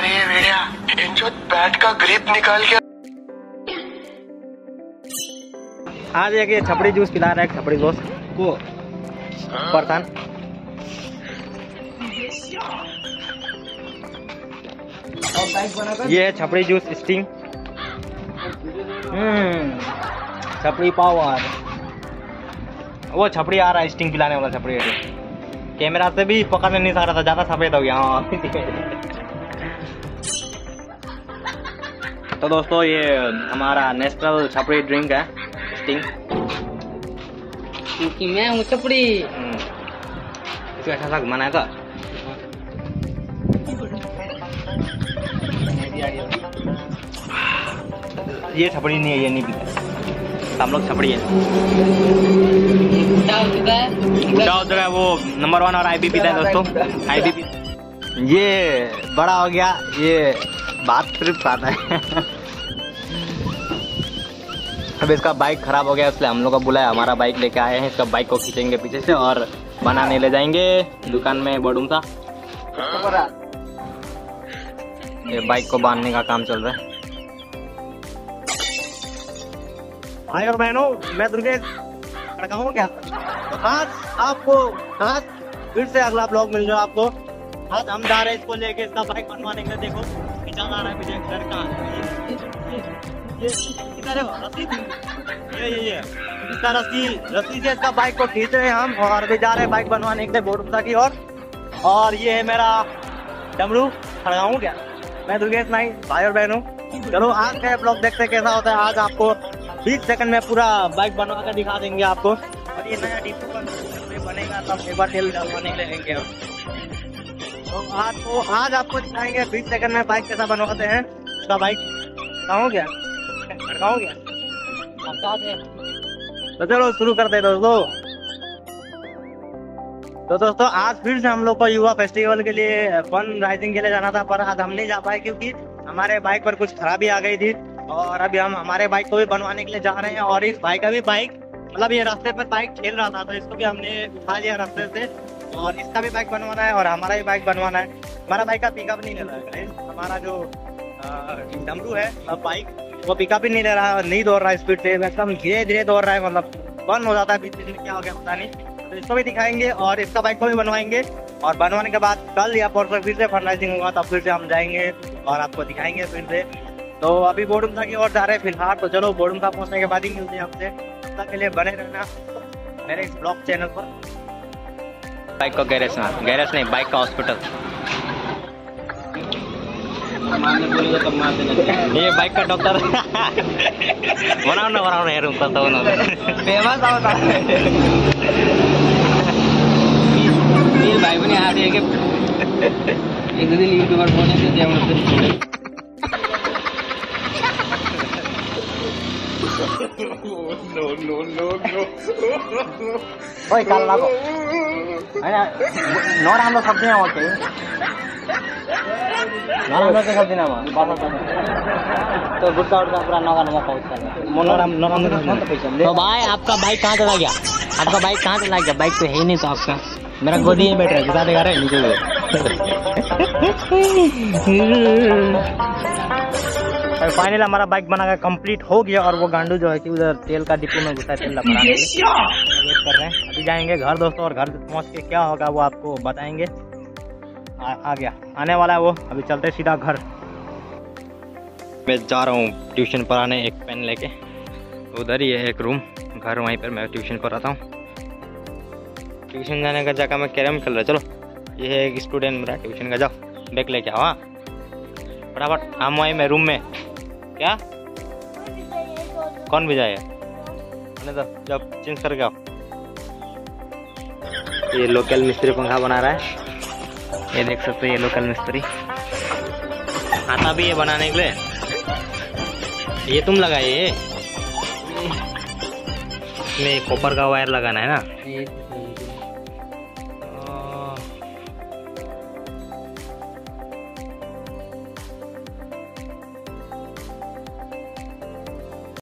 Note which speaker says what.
Speaker 1: अरे भेड़िया, इनजो बैट का ग्रिप निकाल के।
Speaker 2: आज एक छपड़ी जूस पिला रहा है छपड़ी दोस्त को परसान। ये है छपड़ी जूस स्टिंग। छपड़ी पावर। वो छपड़ी आ रहा है स्टिंग पिलाने वाला छपड़ी है। कैमरा से भी पकड़ने नहीं सक रहा था, ज्यादा सफेद हो गया। तो दोस्तों ये हमारा नेशनल छपड़ी ड्रिंक है स्टिंग,
Speaker 3: क्योंकि मैं हूँ छपड़ी।
Speaker 2: इसका अच्छा सा घुमाना है था। ये छपड़ी नहीं है, ये नहीं पीता। हम लोग छपड़ी है। जो है वो नंबर 1 और IB पीता है दोस्तों। IB ये बड़ा हो गया, ये बात सिर्फ आता है। अब इसका बाइक खराब हो गया, इसलिए हम लोग को बुलाया। हमारा बाइक लेके आए हैं, इसका बाइक को खींचेंगे पीछे से और बनाने ले जाएंगे दुकान में बोडूम सा। ये बाइक को बांधने का काम चल रहा है। भाई और बहनों, मैं दुर्गेश लड़का हूँ क्या। आज आपको आज फिर से अगला ब्लॉग मिल जाओ आपको। आज हम जा रहे हैं इसको लेके, इसका बाइक बनवाने के लिए। देखो खींचा जा रहा है पीछे लड़का। ये इसका रस्सी से इसका बाइक को खींच रहे हैं हम, और अभी जा रहे हैं बाइक बनवाने के लिए बोडुमसा की ओर। और ये है मेरा डमरू खड़ा हूँ क्या। मैं दुर्गेश नाई। भाई और बहनों, चलो आज का ब्लॉग देखते कैसा होता है। आज आपको 20 सेकंड में पूरा बाइक बनवा कर दिखा देंगे आपको। और ये नया डिपो बनेगा तब एक बार तेल डलवाने के लिए लेंगे हम। तो आज आपको दिखाएंगे 20 सेकंड में बाइक कैसा बनवाते हैं। उसका बाइक कहाँ हो गया, हो गया। तो चलो शुरू करते हैं दोस्तों। तो दोस्तों आज फिर से हम लोग को युवा फेस्टिवल के लिए फन राइजिंग के लिए जाना था, पर आज हम नहीं जा पाए क्योंकि हमारे बाइक पर कुछ खराबी आ गई थी। और अभी हम हमारे बाइक को भी बनवाने के लिए जा रहे हैं। और इस भाई का भी बाइक, मतलब ये रास्ते पर बाइक खेल रहा था तो इसको भी हमने उठा लिया रास्ते से। और इसका भी बाइक बनवाना है और हमारा भी बाइक बनवाना है। हमारा बाइक का पिकअप नहीं ले रहा है, हमारा जो डमरू है बाइक वो पिकअप ही नहीं ले रहा है, नहीं दौड़ रहा है स्पीड से, एकदम धीरे धीरे दौड़ रहा है। मतलब बंद हो जाता है बीच में, क्या हो गया पता नहीं। तो इसको भी दिखाएंगे और इसका बाइक को भी बनवाएंगे। और बनवाने के बाद कल या परसों फिर से फर्नाइजिंग होगा, तब फिर से हम जाएंगे और आपको दिखाएंगे फिर से। तो अभी बोडुमसा की ओर जा रहे हैं फिलहाल। तो चलो बोडुमसा पहुंचने के बाद ही मिलते हैं आपसे। तब तक के लिए बने रहना मेरे इस ब्लॉग चैनल पर। बाइक का गैरेज नहीं, बाइक का हॉस्पिटल। ये बाइक का डॉक्टर। बनाओ ना यार, उनका तो फेमस होता है। ये भाई बने आ रहे हैं कि एक दिन यूट्यूबर बोलने से जब ओए कल लागो नोर हम लोग सब्जी ना होते ना, हम लोग के सब्जी ना तो गुटका उड़का पूरा नौका नमा पहुँचता। तो भाई आपका बाइक कहाँ चला गया, आपका बाइक कहाँ चला गया। बाइक तो है ही नहीं तो आपका, मेरा गोदी में बैठ रहा है, दिखा देगा रे नीचे। फाइनली हमारा बाइक बनाकर कंप्लीट हो गया। और वो गांडू जो है कि उधर तेल का डिपो में घुसा है, तेल भराने के लिए वेट कर रहे हैं। अभी जाएंगे घर दोस्तों, और घर पहुंच के क्या होगा वो आपको बताएंगे। आ गया, आने वाला है वो। अभी चलते सीधा घर। मैं जा रहा हूँ ट्यूशन पढ़ाने, एक पेन लेके। उधर ही है एक रूम घर, वहीं पर मैं ट्यूशन पढ़ाता हूँ। ट्यूशन जाने का जगह में कैरम खेल रहा है। चलो ये है एक स्टूडेंट मेरा ट्यूशन का, जाओ बैग लेके आओ। हाँ फटाफट, हम वहीं में रूम में। क्या कौन भेजा है, जब चेंज करके आओ। ये लोकल मिस्त्री पंखा बना रहा है, ये देख सकते हैं। ये लोकल मिस्त्री आता भी है बनाने के लिए। ये तुम लगाए, ये कॉपर का वायर लगाना है ना।